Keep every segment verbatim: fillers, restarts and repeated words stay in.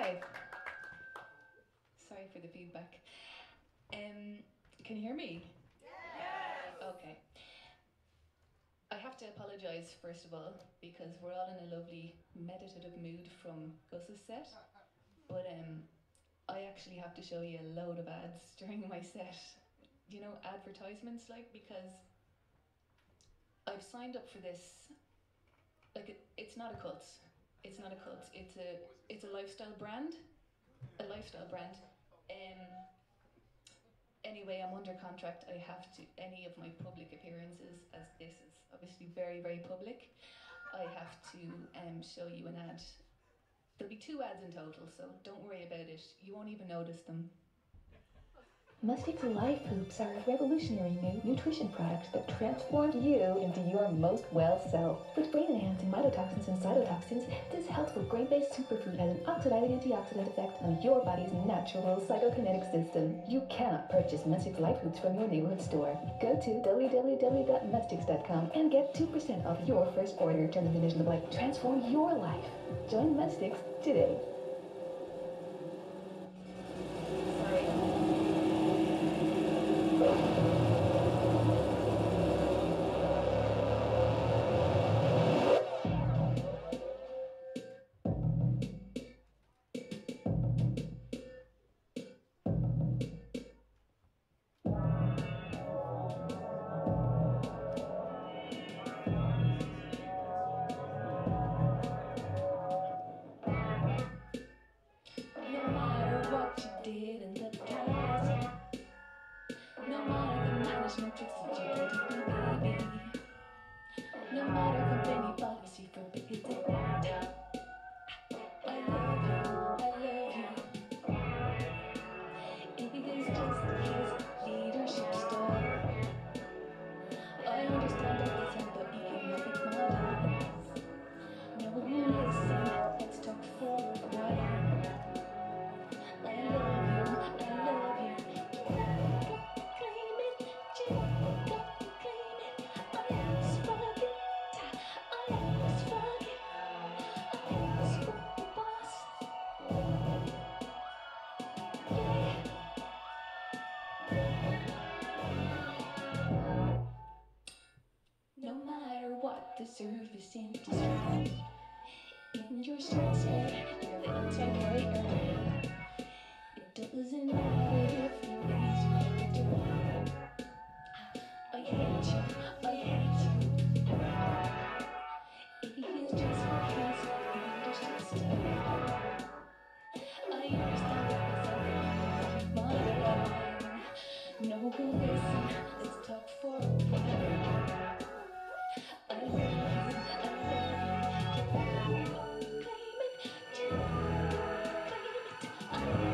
Okay. Sorry for the feedback. Um, can you hear me? Yes. Okay. I have to apologise first of all because we're all in a lovely meditative mood from Gus's set, but um, I actually have to show you a load of ads during my set. You know, advertisements, like, because I've signed up for this. Like, it, it's not a cult. It's not a cult. It's a it's a lifestyle brand. A lifestyle brand. Um. Anyway, I'm under contract. I have to, any of my public appearances, as this is obviously very, very public, I have to um, show you an ad. There'll be two ads in total, so don't worry about it. You won't even notice them. Mustics Life Hoops are a revolutionary new nutrition product that transforms you into your most well self. With brain-enhancing mycotoxins and cytotoxins, this healthful grain-based superfood has an oxidizing antioxidant effect on your body's natural psychokinetic system. You cannot purchase Mustics Life Hoops from your neighborhood store. Go to w w w dot mustics dot com and get two percent off your first order. Terms and conditions apply. Transform your life. Join Mustics today. Did in the past, no matter the management tricks that you did to me, baby, no matter company policy forbids it. I love you, I love you. It is just his leadership style. I understand that this ain't the economic models. No, listen, let's talk for a while. I love you, I love you. Claim it, just go claim it. I ask fuck it, I ask fuck it. I ask fuck the boss. Yeah. No matter what the service industry, in your short skirt, you're the anti-carrier. Doesn't matter if you raise my door. I hate you, I hate you. It is just because you understand. I understand that it's my line. No, but listen, let's talk for a while. I love you, I love you. Claim it, claim it. I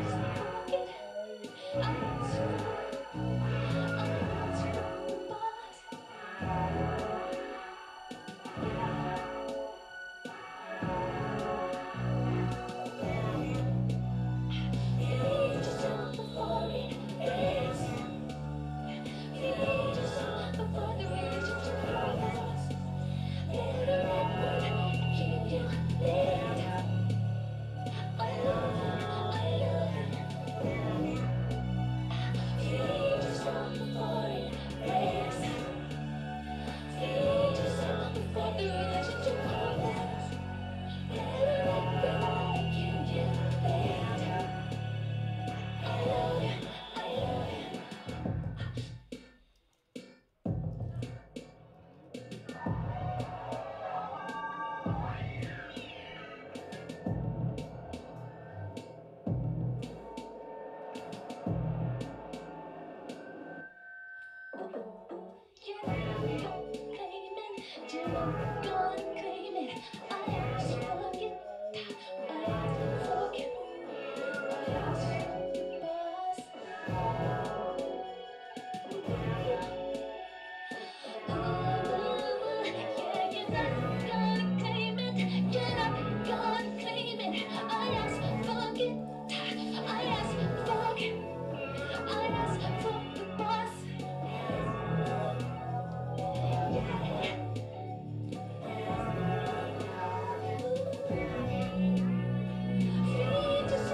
Feel just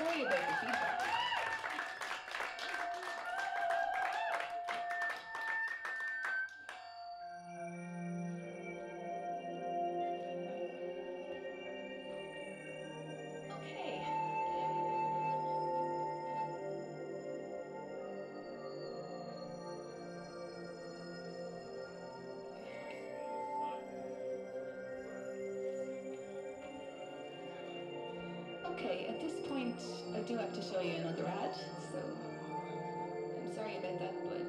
sorry about the feedback. Okay. Okay, at this point, I do have to show you another ad, so I'm sorry about that, but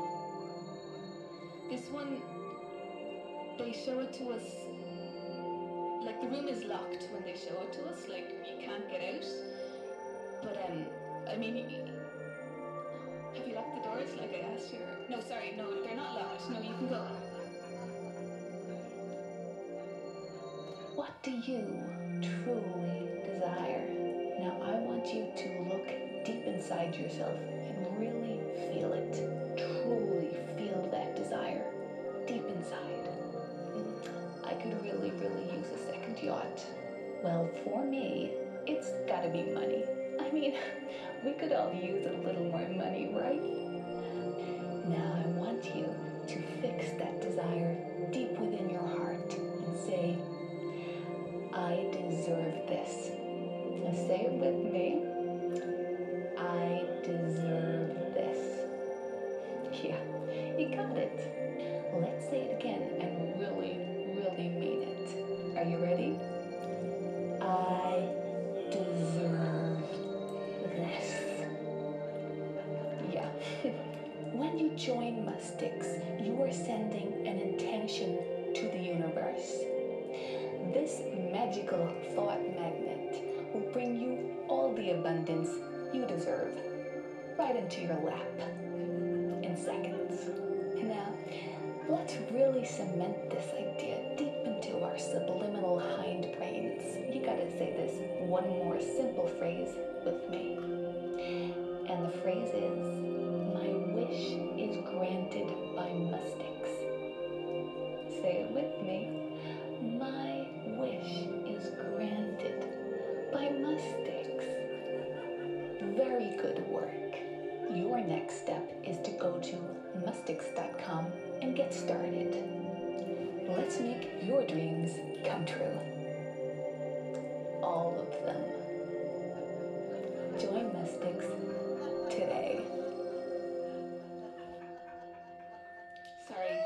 this one, they show it to us, like the room is locked when they show it to us, like you can't get out, but um, I mean, have you locked the doors like I asked you? Or, no, sorry, no, they're not locked, no, you can go. What do you truly desire? Now I want you to look deep inside yourself and really feel it. Truly feel that desire deep inside. I could really, really use a second yacht. Well, for me, it's gotta be money. I mean, we could all use a little more money, right? Now I want you to fix that desire deep within your heart and say, I deserve this. Now say it with me. I deserve this. Yeah, you got it. Let's say it again and really, really mean it. Are you ready? I deserve this. Yeah. When you join Mustix, you are sending an intention to the universe. This magical thought magnet will bring you all the abundance you deserve right into your lap in seconds. Now, let's really cement this idea deep into our subliminal hindbrains. You gotta say this one more simple phrase with me. And the phrase is, my wish is granted by Mustix. Say it with me. My wish is granted by Mustix. Very good work. Your next step is to go to mustix dot com and get started. Let's make your dreams come true. All of them. Join Mustix today. Sorry.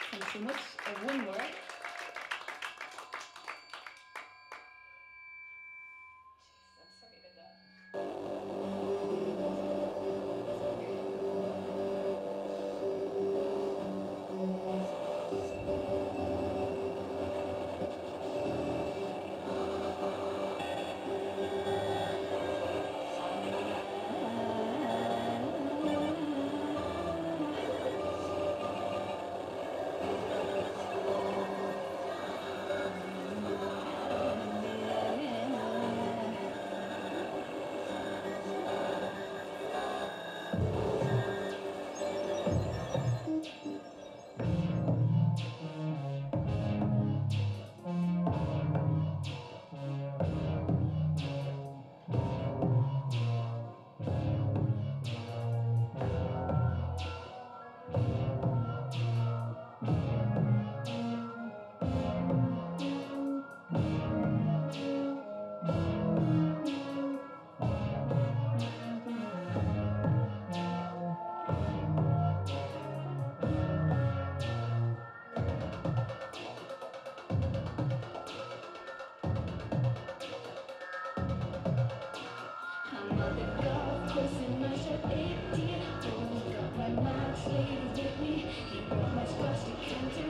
Thanks so much. Uh, one more. Eighteen, got my match ladies with me. He brought my scotch decanter.